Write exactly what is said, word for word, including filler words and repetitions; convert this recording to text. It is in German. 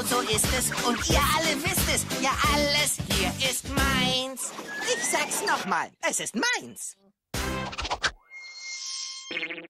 so ist es. Und ihr alle wisst es. Ja, alles hier ist meins. Ich sag's nochmal. Es ist meins.